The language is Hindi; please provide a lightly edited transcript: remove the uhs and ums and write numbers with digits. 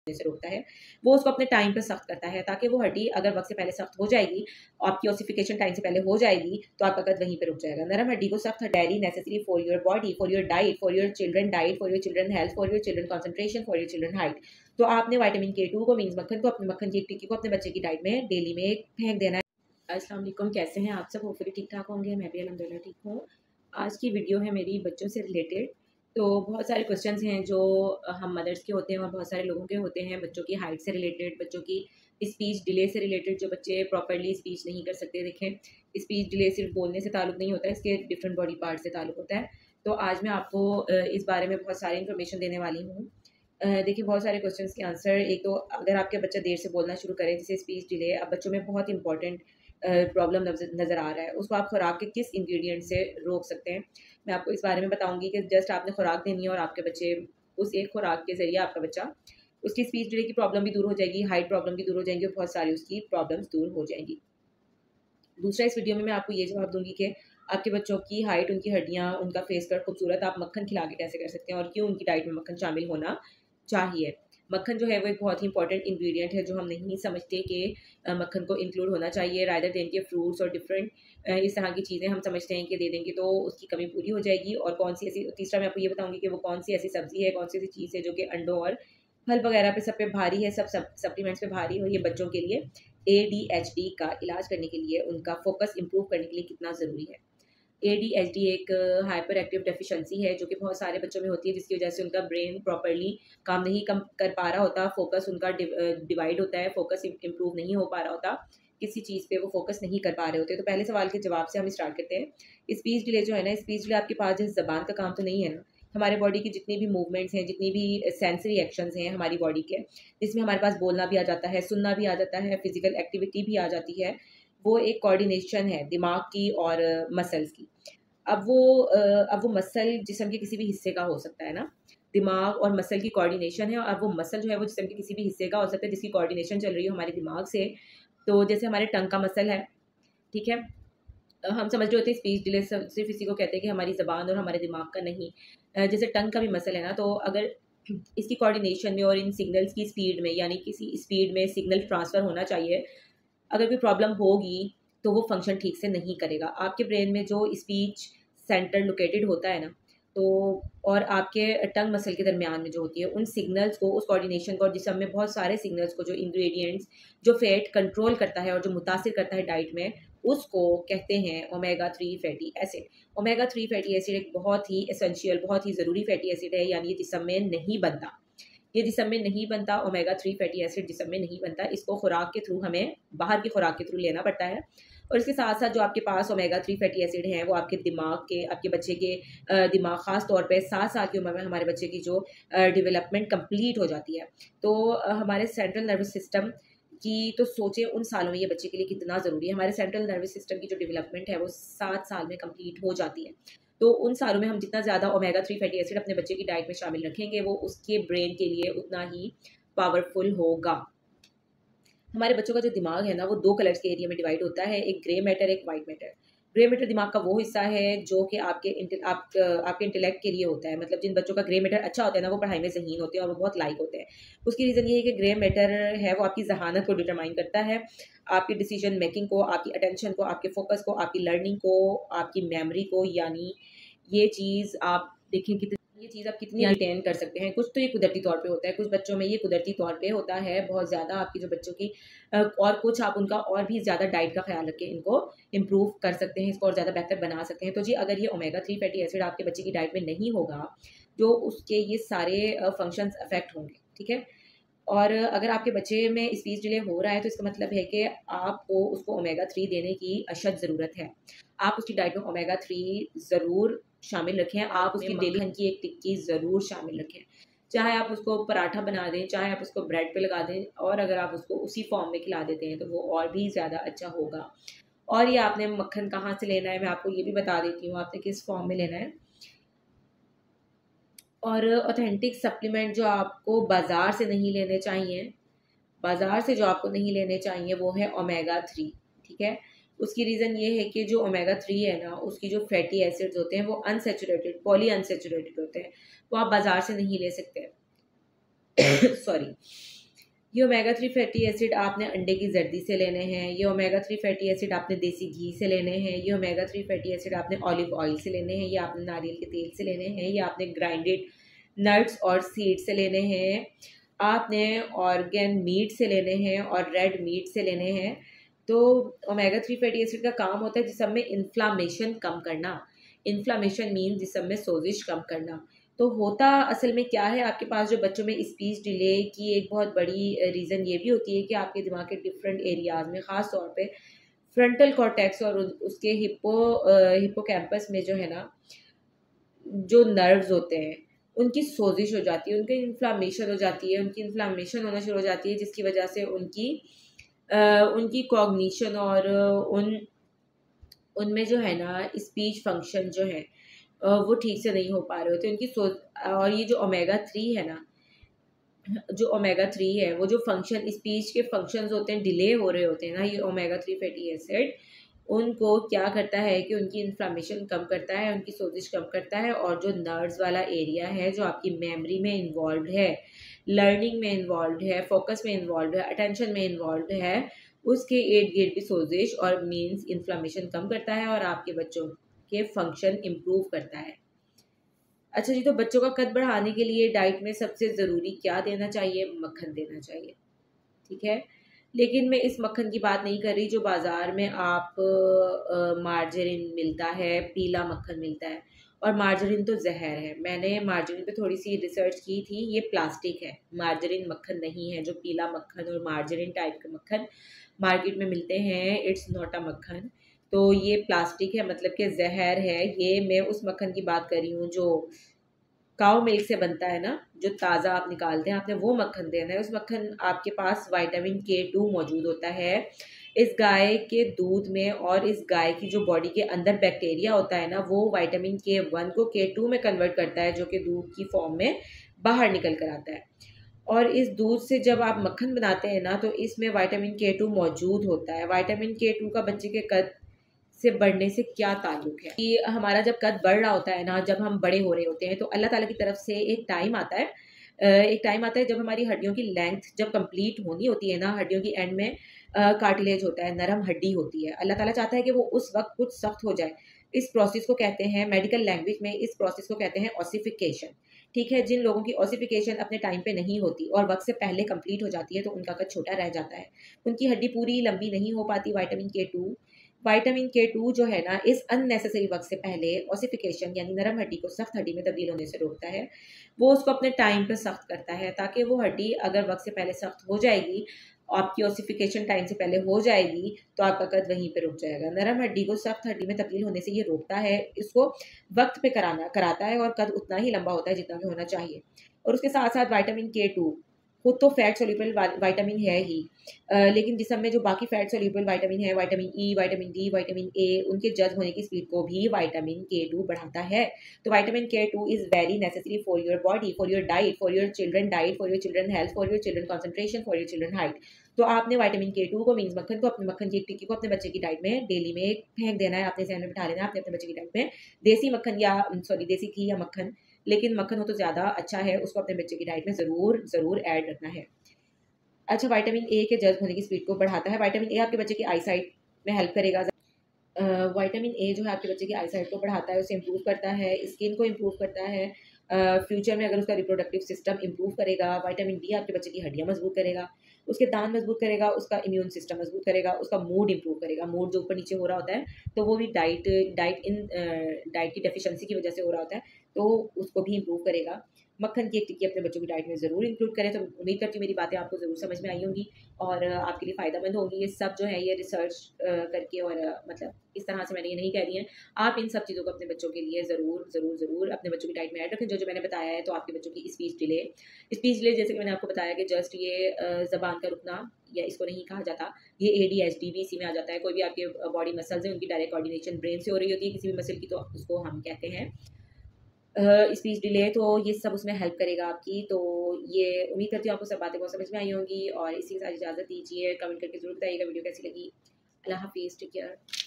से रोकता है, वो उसको अपने टाइम पर सख्त करता है, ताकि वो हड्डी अगर वक्त से पहले सख्त हो जाएगी, आपकी ऑसिफिकेशन टाइम से पहले हो जाएगी, तो आपका कद वहीं पे रुक जाएगा। नरम हड्डी को सख्त daily necessary for your body, for your diet, for your children diet, for your children health, for your children concentration, for your children height. तो आपने विटामिन K2 को मीन्स मक्खन को, अपने मक्खन की एक टिक्की को अपने बच्चे की डाइट में डेली में फेंक देना है। अस्सलाम वालेकुम, कैसे हैं आप सब? होपफुली ठीक ठाक होंगे। मैं भी अल्हम्दुलिल्लाह ठीक हूँ। आज की वीडियो है मेरी बच्चों से रिलेटेड। तो बहुत सारे क्वेश्चंस हैं जो हम मदर्स के होते हैं और बहुत सारे लोगों के होते हैं, बच्चों की हाइट से रिलेटेड, बच्चों की स्पीच डिले से रिलेटेड, जो बच्चे प्रॉपरली स्पीच नहीं कर सकते। देखें, स्पीच डिले सिर्फ बोलने से ताल्लुक़ नहीं होता है, इसके डिफरेंट बॉडी पार्ट से ताल्लुक़ होता है। तो आज मैं आपको इस बारे में बहुत सारी इन्फॉर्मेशन देने वाली हूँ। देखिए, बहुत सारे क्वेश्चंस के आंसर। एक तो अगर आपके बच्चा देर से बोलना शुरू करे, जैसे स्पीच डिले, अब बच्चों में बहुत इंपॉर्टेंट प्रॉब्लम नज़र आ रहा है, उसको आप खुराक के किस इंग्रेडिएंट से रोक सकते हैं, मैं आपको इस बारे में बताऊंगी कि जस्ट आपने खुराक देनी है और आपके बच्चे उस एक खुराक के ज़रिए आपका बच्चा, उसकी स्पीच डिले की प्रॉब्लम भी दूर हो जाएगी, हाइट प्रॉब्लम भी दूर हो जाएंगी और बहुत सारी उसकी प्रॉब्लम्स दूर हो जाएंगी। दूसरा, इस वीडियो में मैं आपको ये जवाब दूंगी कि आपके बच्चों की हाइट, उनकी हड्डियाँ, उनका फेस कट खूबसूरत आप मक्खन खिला के कैसे कर सकते हैं और क्यों उनकी डाइट में मक्खन शामिल होना चाहिए। मक्खन जो है वो एक बहुत ही इंपॉर्टेंट इंग्रेडिएंट है जो हम नहीं समझते कि मक्खन को इंक्लूड होना चाहिए रादर देन के फ्रूट्स और डिफरेंट इस तरह की चीज़ें हम समझते हैं कि दे देंगे तो उसकी कमी पूरी हो जाएगी। और कौन सी ऐसी, तीसरा मैं आपको ये बताऊंगी कि वो कौन सी ऐसी सब्जी है, कौन सी ऐसी चीज़ है जो कि अंडों और फल वगैरह पे सब पे भारी है, सब सप्लीमेंट्स पे भारी हो। ये बच्चों के लिए ADHD का इलाज करने के लिए, उनका फोकस इंप्रूव करने के लिए कितना ज़रूरी है। ADHD एक हाइपर एक्टिव डेफिशिएंसी है जो कि बहुत सारे बच्चों में होती है, जिसकी वजह से उनका ब्रेन प्रॉपर्ली काम नहीं कर पा रहा होता, फोकस उनका डिवाइड होता है, फोकस इंप्रूव नहीं हो पा रहा होता, किसी चीज़ पे वो फोकस नहीं कर पा रहे होते। तो पहले सवाल के जवाब से हम स्टार्ट करते हैं। स्पीच डिले जो है ना, स्पीच डिले आपके पास जैसे ज़बान का काम तो नहीं है ना, हमारे बॉडी की जितनी भी मूवमेंट्स हैं, जितनी भी सेंसरी एक्शंस हैं हमारी बॉडी के, जिसमें हमारे पास बोलना भी आ जाता है, सुनना भी आ जाता है, फिजिकल एक्टिविटी भी आ जाती है, वो एक कोऑर्डिनेशन है दिमाग की और मसल्स की। अब वो मसल जिस्म के किसी भी हिस्से का हो सकता है ना, दिमाग और मसल की कोऑर्डिनेशन है। अब वो मसल जो है वो जिस्म के किसी भी हिस्से का हो सकता है जिसकी कोऑर्डिनेशन चल रही हो हमारे दिमाग से। तो जैसे हमारे टंग का मसल है, ठीक है, हम समझ रहे होते हैं स्पीच डिले सिर्फ इसी को कहते हैं कि हमारी ज़बान और हमारे दिमाग का नहीं। जैसे टंग का भी मसल है ना, तो अगर इसकी कोऑर्डिनेशन में और इन सिग्नल्स की स्पीड में, यानी किसी स्पीड में सिग्नल ट्रांसफ़र होना चाहिए, अगर कोई प्रॉब्लम होगी तो वो फंक्शन ठीक से नहीं करेगा। आपके ब्रेन में जो स्पीच सेंटर लोकेटेड होता है ना, तो और आपके टंग मसल के दरमियान में जो होती है, उन सिग्नल्स को, उस कोऑर्डिनेशन को, और जिसम में बहुत सारे सिग्नल्स को, जो इंग्रेडिएंट्स जो फैट कंट्रोल करता है और जो मुतासिर करता है डाइट में, उसको कहते हैं omega 3 fatty acid. Omega 3 fatty acid एक बहुत ही एसेंशियल, बहुत ही ज़रूरी फैटी एसिड है, यानी ये जिसम में नहीं बनता, ये जिसम में नहीं बनता। ओमेगा 3 फैटी एसिड जिसम में नहीं बनता, इसको खुराक के थ्रू, हमें बाहर की खुराक के थ्रू लेना पड़ता है। और इसके साथ साथ जो आपके पास ओमेगा 3 फैटी एसिड हैं वो आपके दिमाग के, आपके बच्चे के दिमाग, ख़ास तौर पे 7 साल की उम्र में हमारे बच्चे की जो डेवलपमेंट कंप्लीट हो जाती है, तो हमारे सेंट्रल नर्वस सिस्टम की, तो सोचें उन सालों में ये बच्चे के लिए कितना ज़रूरी है। हमारे सेंट्रल नर्वस सिस्टम की जो डेवलपमेंट है वो 7 साल में कंप्लीट हो जाती है। तो उन सालों में हम जितना ज़्यादा ओमेगा 3 फैटी एसिड अपने बच्चे की डाइट में शामिल रखेंगे, वो उसके ब्रेन के लिए उतना ही पावरफुल होगा। हमारे बच्चों का जो दिमाग है ना, वो 2 कलर्स के एरिया में डिवाइड होता है, एक ग्रे मैटर, एक वाइट मैटर। ग्रे मैटर दिमाग का वो हिस्सा है जो कि आपके इंटेलेक्ट के लिए होता है। मतलब जिन बच्चों का ग्रे मैटर अच्छा होता है ना, वो पढ़ाई में ज़हीन होते हैं और वो बहुत लाइक होते हैं। उसकी रीज़न ये है कि ग्रे मैटर है वो आपकी ज़हानत को डिटरमाइन करता है, आपकी डिसीजन मेकिंग को, आपकी अटेंशन को, आपके फोकस को, आपकी लर्निंग को, आपकी मेमोरी को। यानी ये चीज़ आप देखें कि ये चीज़ आप कितनी रिटेन कर सकते हैं। कुछ तो ये कुदरती तौर पे होता है, कुछ बच्चों में ये कुदरती तौर पे होता है बहुत ज़्यादा, आपकी जो बच्चों की और कुछ आप उनका और भी ज़्यादा डाइट का ख्याल रख के इनको इम्प्रूव कर सकते हैं, इसको और ज़्यादा बेहतर बना सकते हैं। तो जी, अगर ये ओमेगा 3 फैटी एसिड आपके बच्चे की डाइट में नहीं होगा, जो उसके ये सारे फंक्शंस अफेक्ट होंगे, ठीक है। और अगर आपके बच्चे में स्पीच डिले हो रहा है, तो इसका मतलब है कि आपको उसको ओमेगा 3 देने की अशद ज़रूरत है। आप उसकी डाइट में ओमेगा 3 ज़रूर शामिल रखें, आप उसकी डेली की एक टिक्की ज़रूर शामिल रखें, चाहे आप उसको पराठा बना दें, चाहे आप उसको ब्रेड पे लगा दें, और अगर आप उसको उसी फॉर्म में खिला देते हैं तो वो और भी ज़्यादा अच्छा होगा। और ये आपने मक्खन कहाँ से लेना है, मैं आपको ये भी बता देती हूँ, आपने किस फॉर्म में लेना है। और ऑथेंटिक सप्लीमेंट जो आपको बाज़ार से नहीं लेने चाहिए, बाज़ार से जो आपको नहीं लेने चाहिए वो है ओमेगा 3, ठीक है। उसकी रीज़न ये है कि जो ओमेगा 3 है ना, उसकी जो फैटी एसिड्स होते हैं वो अनसेचुरेटेड, पॉली अनसेचुरेटेड होते हैं, वो आप बाज़ार से नहीं ले सकते। सॉरी, ये ओमेगा 3 फैटी एसिड आपने अंडे की जर्दी से लेने हैं, ये ओमेगा 3 फैटी एसिड आपने देसी घी से लेने हैं, ये ओमेगा 3 फैटी एसिड आपने ऑलिव ऑयल से लेने हैं, ये आपने नारियल के तेल से लेने हैं, ये आपने ग्राइंडेड नट्स और सीड से लेने हैं, आपने ऑर्गेन मीट से लेने हैं और रेड मीट से लेने हैं। तो ओमेगा 3 फैटी एसिड का काम होता है जिसम में इन्फ्लामेशन कम करना। इन्फ्लामेशन मीन जिसम में सोजिश कम करना। तो होता असल में क्या है, आपके पास जो बच्चों में स्पीच डिले की एक बहुत बड़ी रीज़न ये भी होती है कि आपके दिमाग के डिफरेंट एरियाज में, ख़ास तौर पे फ्रंटल कॉर्टेक्स और उसके हिप्पोकैम्पस में जो है ना, जो नर्व्स होते हैं उनकी सोजिश हो जाती है, उनकी इन्फ्लामेशन हो जाती है, उनकी इन्फ्लामेशन होना शुरू हो जाती है, जिसकी वजह से उनकी कॉग्निशन और उनमें जो है ना स्पीच फंक्शन जो है वो ठीक से नहीं हो पा रहे होते उनकी और ये जो ओमेगा 3 है ना, जो ओमेगा 3 है वो जो फंक्शन स्पीच के फंक्शंस होते हैं डिले हो रहे होते हैं ना, ये ओमेगा 3 फैटी एसिड उनको क्या करता है कि उनकी इन्फ्लामेशन कम करता है, उनकी सोजिश कम करता है, और जो नर्व्स वाला एरिया है जो आपकी मेमोरी में इन्वॉल्व है, लर्निंग में इन्वॉल्व है, फोकस में इन्वॉल्व है, अटेंशन में इन्वॉल्व है, उसके इर्द गिर्द भी सोजिश और मीन्स इन्फ्लामेशन कम करता है और आपके बच्चों के फंक्शन इम्प्रूव करता है। अच्छा जी, तो बच्चों का कद बढ़ाने के लिए डाइट में सबसे ज़रूरी क्या देना चाहिए? मक्खन देना चाहिए, ठीक है। लेकिन मैं इस मक्खन की बात नहीं कर रही जो बाज़ार में आप मार्जरीन मिलता है, पीला मक्खन मिलता है, और मार्जरीन तो जहर है। मैंने मार्जरीन पे थोड़ी सी रिसर्च की थी, ये प्लास्टिक है, मार्जरीन मक्खन नहीं है। जो पीला मक्खन और मार्जरीन टाइप के मक्खन मार्केट में मिलते हैं, इट्स नॉट अ मक्खन। तो ये प्लास्टिक है, मतलब कि जहर है। ये मैं उस मक्खन की बात कर रही हूँ जो काऊ मिल्क से बनता है ना, जो ताज़ा आप निकालते हैं, आपने वो मक्खन देना है। उस मक्खन आपके पास विटामिन K2 मौजूद होता है इस गाय के दूध में, और इस गाय की जो बॉडी के अंदर बैक्टीरिया होता है ना, वो विटामिन K1 को K2 में कन्वर्ट करता है, जो कि दूध की फॉर्म में बाहर निकल कर आता है। और इस दूध से जब आप मक्खन बनाते हैं ना, तो इसमें विटामिन K2 मौजूद होता है। विटामिन K2 का बच्चे के कद से बढ़ने से क्या ताल्लुक है कि हमारा जब कद बढ़ रहा होता है ना, जब हम बड़े हो रहे होते हैं, तो अल्लाह ताला की तरफ से एक टाइम आता है, जब हमारी हड्डियों की लेंथ जब कंप्लीट होनी होती है ना, हड्डियों की एंड में कार्टिलेज होता है, नरम हड्डी होती है। अल्लाह ताला चाहता है कि वो उस वक्त कुछ सख्त हो जाए। इस प्रोसेस को कहते हैं, मेडिकल लैंग्वेज में इस प्रोसेस को कहते हैं ऑसिफिकेशन, ठीक है। जिन लोगों की ऑसिफिकेशन अपने टाइम पे नहीं होती और वक्त से पहले कंप्लीट हो जाती है, तो उनका कद छोटा रह जाता है, उनकी हड्डी पूरी लंबी नहीं हो पाती। विटामिन K2 जो है ना, इस अननेसेसरी वक्त से पहले ऑसिफिकेशन यानी नरम हड्डी को सख्त हड्डी में तब्दील होने से रोकता है। वो उसको अपने टाइम पे सख्त करता है, ताकि वो हड्डी अगर वक्त से पहले सख्त हो जाएगी, आपकी ऑसिफिकेशन टाइम से पहले हो जाएगी, तो आपका कद वहीं पे रुक जाएगा। नरम हड्डी को सख्त हड्डी में तब्दील होने से ये रोकता है, इसको वक्त पे कराता है, और कद उतना ही लंबा होता है जितना कि होना चाहिए। और उसके साथ साथ विटामिन K2 खुद तो फैट सोल्यूबल विटामिन है ही, लेकिन जिसम में जो बाकी फैट सोल्यूबल विटामिन है, vitamin E, vitamin D, vitamin A, उनके जज्ब होने की स्पीड को भी विटामिन K2 बढ़ाता है। तो vitamin K2 is very necessary for your body, for your diet, for your children diet, for your children health, for your children concentration, for your children height. तो आपने विटामिन K2 को मीन्स मक्खन को, अपने मक्खन की एक टिक्की को अपने बच्चे की डाइट में डेली में फेंक देना है, अपने जहन में बिठा लेना है, अपने बच्चे की डाइट में देसी मक्खन या देसी घी या मक्खन, लेकिन मक्खन हो तो ज़्यादा अच्छा है, उसको अपने बच्चे की डाइट में ज़रूर ऐड रखना है। अच्छा, विटामिन ए के जज्ब होने की स्पीड को बढ़ाता है। विटामिन ए आपके बच्चे की आई साइट में हेल्प करेगा। विटामिन ए जो है आपके बच्चे की आई साइट को बढ़ाता है, उसे इम्प्रूव करता है, स्किन को इम्प्रूव करता है। फ्यूचर में अगर उसका रिप्रोडक्टिव सिस्टम इम्प्रूव करेगा। विटामिन डी आपके बच्चे की हड्डियाँ मजबूत करेगा, उसके दांत मजबूत करेगा, उसका इम्यून सिस्टम मजबूत करेगा, उसका मूड इम्प्रूव करेगा। मूड जो ऊपर नीचे हो रहा होता है, तो वो भी डाइट की डेफिशिएंसी की वजह से हो रहा होता है, तो उसको भी इम्प्रूव करेगा। मक्खन की एक टिक्की अपने बच्चों की डाइट में ज़रूर इंक्लूड करें। तो उम्मीद करती हूँ मेरी बातें आपको ज़रूर समझ में आई होंगी और आपके लिए फ़ायदेमंद होंगी। ये सब जो है ये रिसर्च करके और मतलब इस तरह से मैंने ये नहीं कह रही हैं। आप इन सब चीज़ों को अपने बच्चों के लिए ज़रूर अपने बच्चों की डाइट में ऐड रखें, जो मैंने बताया है। तो आपके बच्चों की स्पीच डिले जैसे कि मैंने आपको बताया कि जस्ट ये ज़बान का रुकना, या इसको नहीं कहा जाता, ये ADHD भी इसी में आ जाता है। कोई भी आपके बॉडी मसल्स हैं, उनकी डायरेक्ट कोऑर्डिनेशन ब्रेन से हो रही होती है किसी भी मसल की, तो उसको हम कहते हैं स्पीच डिले। तो ये सब उसमें हेल्प करेगा आपकी। तो ये उम्मीद करती हूँ आपको सब बातें बहुत समझ में आई होंगी, और इसी के साथ इजाज़त दीजिए। कमेंट करके ज़रूर बताइएगा वीडियो कैसी लगी। अल्लाह हाफिज़, टेक केयर।